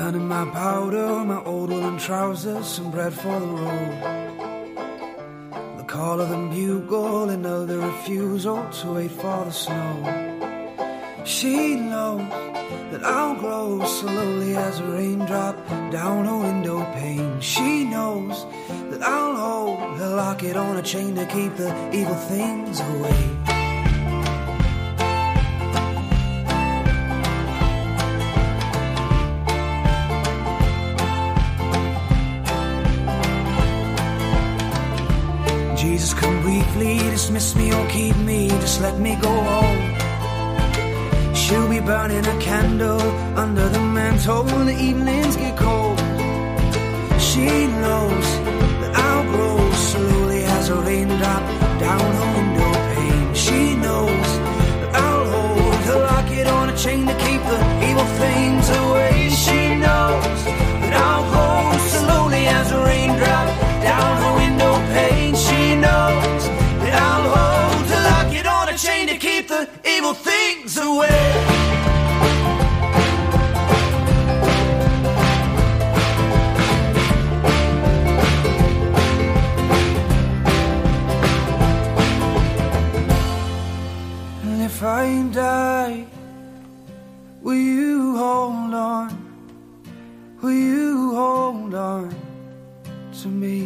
None of my powder, my old woolen trousers, some bread for the road. The call of the bugle, another refusal to wait for the snow. She knows that I'll grow slowly as a raindrop down a window pane. She knows that I'll hold her locket on a chain to keep the evil things away. Jesus, come briefly, dismiss me or keep me, just let me go home. She'll be burning a candle under the mantle when the evenings get cold. She knows that I'll grow slowly as a raindrop down her window pane. She knows that I'll hold her locket on a chain to keep the evil things away. She knows that I'll grow slowly as a raindrop down her window pane. She knows that I'll hold her locket on a chain to keep the evil things away. If I die, will you hold on? Will you hold on to me?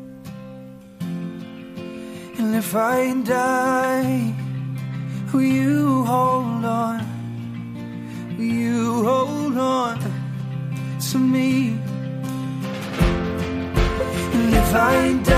And if I die, will you hold on? Will you hold on to me? And if I die,